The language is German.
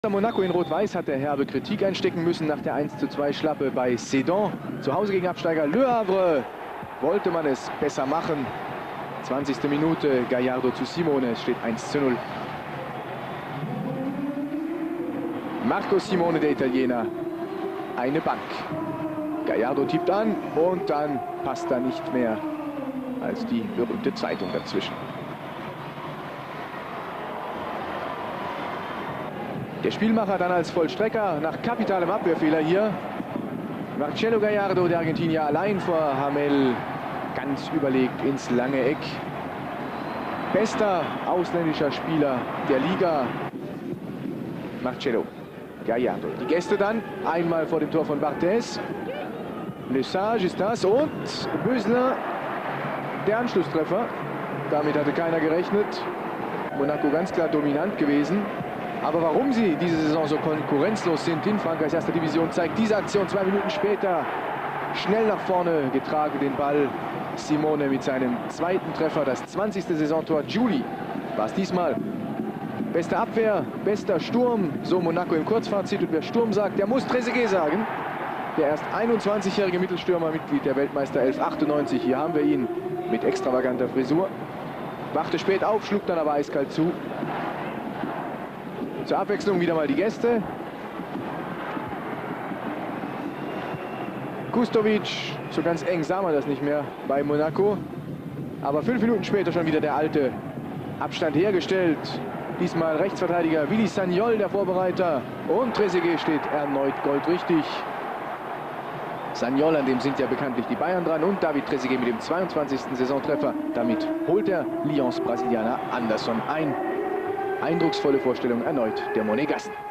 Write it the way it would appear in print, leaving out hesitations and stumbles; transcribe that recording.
Monaco in Rot-Weiß hat der herbe Kritik einstecken müssen nach der 1:2 Schlappe bei Sedan. Zu Hause gegen Absteiger Le Havre wollte man es besser machen. 20. Minute, Gallardo zu Simone, es steht 1:0. Marco Simone, der Italiener, eine Bank. Gallardo tippt an und dann passt da nicht mehr als die berühmte Zeitung dazwischen. Der Spielmacher dann als Vollstrecker nach kapitalem Abwehrfehler hier. Marcelo Gallardo, der Argentinier, allein vor Hamel, ganz überlegt ins lange Eck. Bester ausländischer Spieler der Liga, Marcelo Gallardo. Die Gäste dann einmal vor dem Tor von Barthez. Le Sage ist das und Bösler, der Anschlusstreffer. Damit hatte keiner gerechnet. Monaco ganz klar dominant gewesen. Aber warum sie diese Saison so konkurrenzlos sind in Frankreichs erster Division, zeigt diese Aktion 2 Minuten später. Schnell nach vorne getragen den Ball. Simone mit seinem zweiten Treffer, das 20. Saisontor. Giuli war es diesmal. Beste Abwehr, bester Sturm, so Monaco im Kurzfazit. Und wer Sturm sagt, der muss Trezeguet sagen. Der erst 21-jährige Mittelstürmer, Mitglied der Weltmeister 1198. Hier haben wir ihn mit extravaganter Frisur. Wachte spät auf, schlug dann aber eiskalt zu. Zur Abwechslung wieder mal die Gäste. Kustovic, so ganz eng sah man das nicht mehr bei Monaco. Aber 5 Minuten später schon wieder der alte Abstand hergestellt. Diesmal Rechtsverteidiger Willy Sagnol, der Vorbereiter. Und Trezeguet steht erneut goldrichtig. Sagnol, an dem sind ja bekanntlich die Bayern dran. Und David Trezeguet mit dem 22. Saisontreffer. Damit holt der Lions-Brasilianer Anderson ein. Eindrucksvolle Vorstellung erneut der Monégassen.